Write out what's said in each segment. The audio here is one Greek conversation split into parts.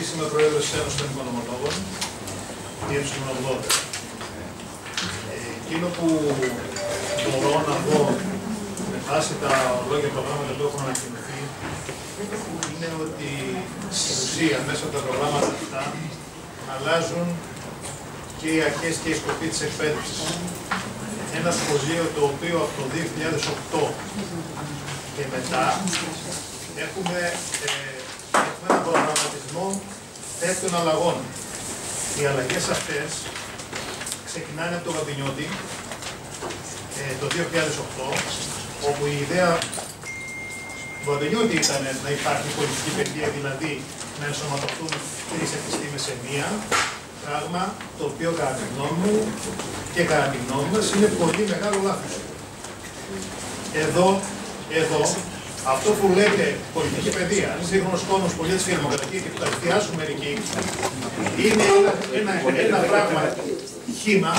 Κωστής, είμαι πρόεδρος της Ένωσης των Οικονομολόγων, ΕΕ. Εκείνο που μπορώ να δω με βάση τα ολόγια προγράμματα που έχουν ανακοινωθεί είναι ότι στην ουσία μέσα από τα προγράμματα αυτά αλλάζουν και οι αρχές και η σκοπή της εκπαίδευσης. Ένα σχολείο το οποίο από το 2008 και μετά έχουμε ένα προγραμματισμό τέτοιων αλλαγών. Οι αλλαγές αυτές ξεκινάνε από το Γαμπινιώτη το 2008, όπου η ιδέα του Γαμπινιώτη ήταν να υπάρχει πολιτική παιδεία, δηλαδή να ενσωματωθούν τρεις επιστήμες σε μία, πράγμα το οποίο κατά τη γνώμη μου και κατά τη γνώμη μας είναι πολύ μεγάλο λάθος. Εδώ, αυτό που λέτε πολιτική παιδεία, σύγχρονος κόσμος, πολίτης και δημοκρατία και που τα εστιάσουν μερικοί, είναι ένα πράγμα χήμα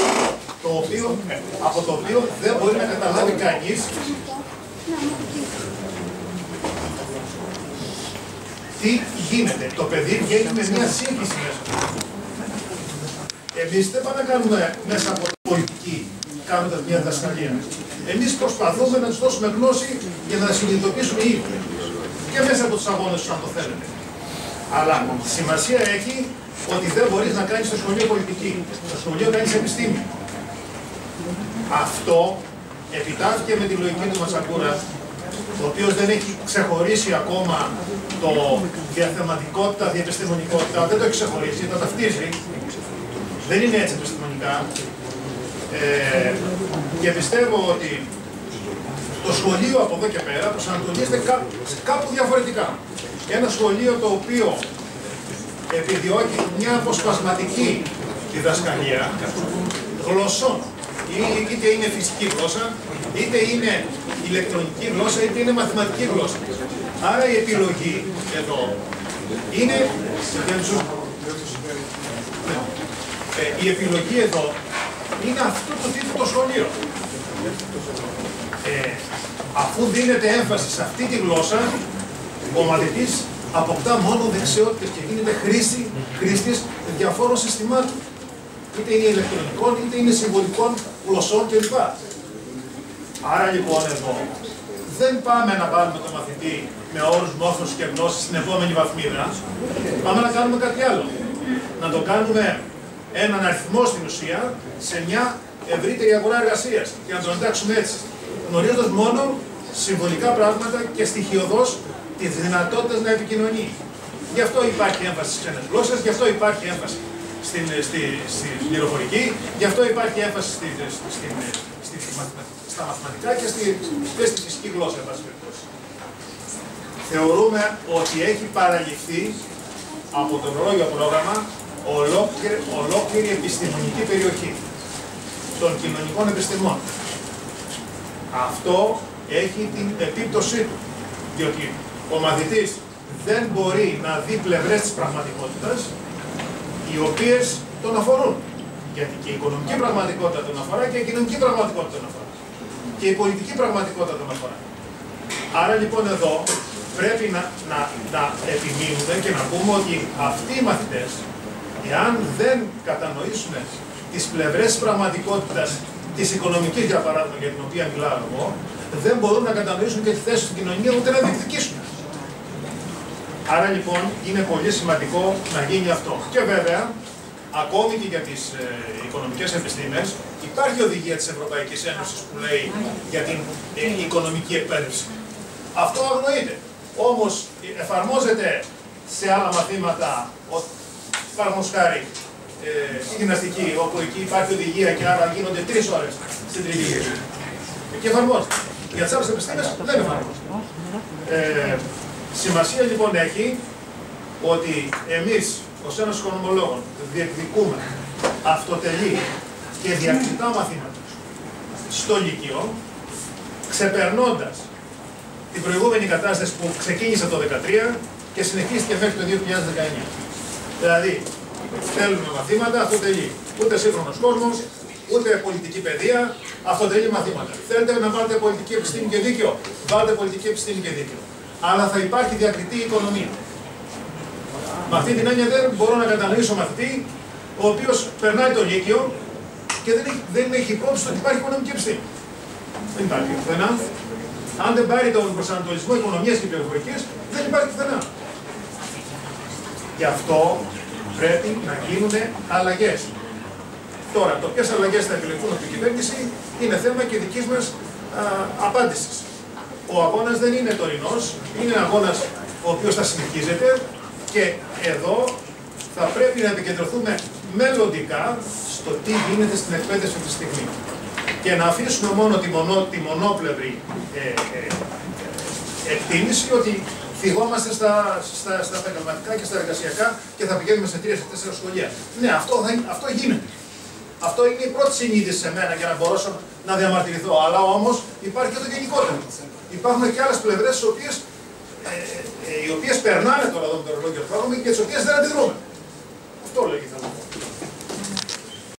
από το οποίο δεν μπορεί να καταλάβει κανείς τι γίνεται. Το παιδί βγαίνει με μια σύγχυση μέσα. Εμείς δεν πάμε να κάνουμε μέσα από την πολιτική, κάνοντας μια διδασκαλία. Εμείς προσπαθούμε να τους δώσουμε γνώση για να συνειδητοποιήσουν οι ίδιοι. Και μέσα από τους αγώνες τους, αν το θέλετε. Αλλά σημασία έχει ότι δεν μπορείς να κάνεις στο σχολείο πολιτική. Στο σχολείο κάνεις επιστήμη. Αυτό επιτάθηκε με τη λογική του Ματσακούρα, ο οποίος δεν έχει ξεχωρίσει ακόμα το διαθεματικότητα, διεπιστημονικότητα, δεν το έχει ξεχωρίσει, τα ταυτίζει. Δεν είναι έτσι επιστημονικά. Και πιστεύω ότι το σχολείο από εδώ και πέρα προσανατολίζεται κάπου διαφορετικά. Ένα σχολείο το οποίο επιδιώκει μια αποσπασματική διδασκαλία γλωσσών. Είτε είναι φυσική γλώσσα, είτε είναι ηλεκτρονική γλώσσα, είτε είναι μαθηματική γλώσσα. Άρα η επιλογή εδώ είναι... Η επιλογή εδώ είναι αυτό το τύπο το σχολείο. Αφού δίνεται έμφαση σε αυτή τη γλώσσα, ο μαθητής αποκτά μόνο δεξιότητες και γίνεται χρήστης διαφόρων συστημάτων. Είτε είναι ηλεκτρονικών, είτε είναι συμβολικών γλωσσών κλπ. Άρα λοιπόν εδώ δεν πάμε να βάλουμε τον μαθητή με όρους, μόρφωσης και γνώσης στην επόμενη βαθμίδα. Πάμε να κάνουμε κάτι άλλο. Να το κάνουμε έναν αριθμό στην ουσία σε μια ευρύτερη αγορά εργασίας και να τον εντάξουμε έτσι. Γνωρίζοντας μόνο συμβολικά πράγματα και στοιχειωδώς τις δυνατότητες να επικοινωνεί. Γι' αυτό υπάρχει έμφαση στις ξένες γλώσσες, γι' αυτό υπάρχει έμφαση στη πληροφορική, γι' αυτό υπάρχει έμφαση στα μαθηματικά και στη φυσική γλώσσα, εν πάση περιπτώσει. Θεωρούμε ότι έχει παραληφθεί από το ολόγιο πρόγραμμα ολόκληρη επιστημονική περιοχή των κοινωνικών επιστημών. Αυτό έχει την επίπτωσή του, διότι ο μαθητής δεν μπορεί να δει πλευρές της πραγματικότητας οι οποίες τον αφορούν. Γιατί και η οικονομική πραγματικότητα τον αφορά και η κοινωνική πραγματικότητα τον αφορά. Και η πολιτική πραγματικότητα τον αφορά. Άρα λοιπόν εδώ πρέπει να επιμείνουμε και να πούμε ότι αυτοί οι μαθητές, εάν δεν κατανοήσουν τις πλευρές της πραγματικότητας, της οικονομικής για παράδειγμα, για την οποία μιλάω εγώ, δεν μπορούν να κατανοήσουν και τη θέση στην κοινωνία ούτε να διεκδικήσουν. Άρα λοιπόν είναι πολύ σημαντικό να γίνει αυτό. Και βέβαια, ακόμη και για τις οικονομικές επιστήμες, υπάρχει οδηγία της Ευρωπαϊκής Ένωσης που λέει για την οικονομική εκπαίδευση. Αυτό αγνοείται. Όμως εφαρμόζεται σε άλλα μαθήματα, παραδείγματος χάρη, στη γυμναστική, όπου εκεί υπάρχει οδηγία και άρα γίνονται 3 ώρες στην τρίτη γύση. Εκεί εφαρμόζεται. Για τις άλλες επιστήμες δεν εφαρμόζεται. Σημασία λοιπόν έχει ότι εμείς ως Ένωση Οικονομολόγων διεκδικούμε αυτοτελή και διακριτά μαθήματα στο Λύκειο, ξεπερνώντας την προηγούμενη κατάσταση που ξεκίνησε το 2013 και συνεχίστηκε μέχρι το 2019. Δηλαδή, θέλουμε μαθήματα αυτοτελή. Ούτε σύγχρονος κόσμος, ούτε πολιτική παιδεία, αυτοτελή μαθήματα. Θέλετε να βάλετε πολιτική επιστήμη και δίκαιο, βάλτε πολιτική επιστήμη και δίκαιο. Αλλά θα υπάρχει διακριτή οικονομία. Με αυτή την έννοια δεν μπορώ να κατανοήσω μαθητή ο οποίος περνάει το Λύκειο και δεν έχει υπόψη ότι υπάρχει οικονομική ευθύνη. Δεν υπάρχει πουθενά. Αν δεν πάρει τον προσανατολισμό οικονομίας και πληροφορικής, δεν υπάρχει πουθενά. Γι' αυτό πρέπει να γίνουν αλλαγές. Τώρα, το ποιες αλλαγές θα επιλεγούν από την κυβέρνηση είναι θέμα και δικής μας απάντησης. Ο αγώνας δεν είναι τωρινός, είναι αγώνας ο οποίος θα συνεχίζεται και εδώ θα πρέπει να επικεντρωθούμε μελλοντικά στο τι γίνεται στην εκπαίδευση αυτή τη στιγμή. Και να αφήσουμε μόνο τη μονόπλευρη εκτίμηση ότι φυγόμαστε στα επαγγελματικά και στα εργασιακά και θα πηγαίνουμε σε 3-4 σχολεία. Ναι, αυτό γίνεται. Αυτό είναι η πρώτη συνείδηση σε μένα για να μπορέσω να διαμαρτυρηθώ. Αλλά όμως υπάρχει και το γενικότερο. Υπάρχουν και άλλες πλευρές οι οποίες περνάνε τώρα εδώ με το ρολόγιο πρόγραμμα και τις οποίες δεν αντιδρούμε.